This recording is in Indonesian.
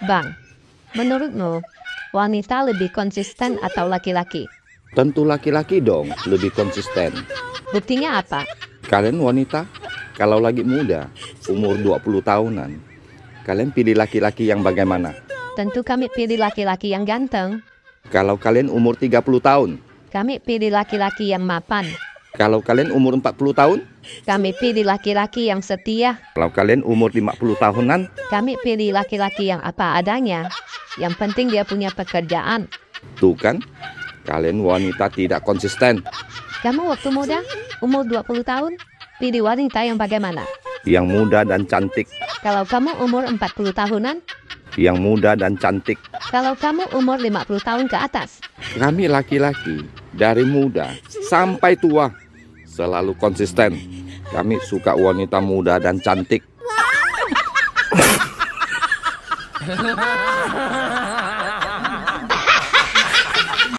Bang, menurutmu wanita lebih konsisten atau laki-laki? Tentu laki-laki dong, lebih konsisten. Buktinya apa? Kalian wanita, kalau lagi muda, umur 20 tahunan, kalian pilih laki-laki yang bagaimana? Tentu kami pilih laki-laki yang ganteng. Kalau kalian umur 30 tahun, Kami pilih laki-laki yang mapan. kalau kalian umur 40 tahun, Kami pilih laki-laki yang setia. kalau kalian umur 50 tahunan, Kami pilih laki-laki yang apa adanya. Yang penting dia punya pekerjaan. tuh kan, kalian wanita tidak konsisten. Kamu waktu muda, umur 20 tahun, pilih wanita yang bagaimana? Yang muda dan cantik, Kalau kamu umur 40 tahunan, yang muda dan cantik. kalau kamu umur 50 tahun ke atas. Kami laki-laki, dari muda sampai tua, selalu konsisten. Kami suka wanita muda dan cantik.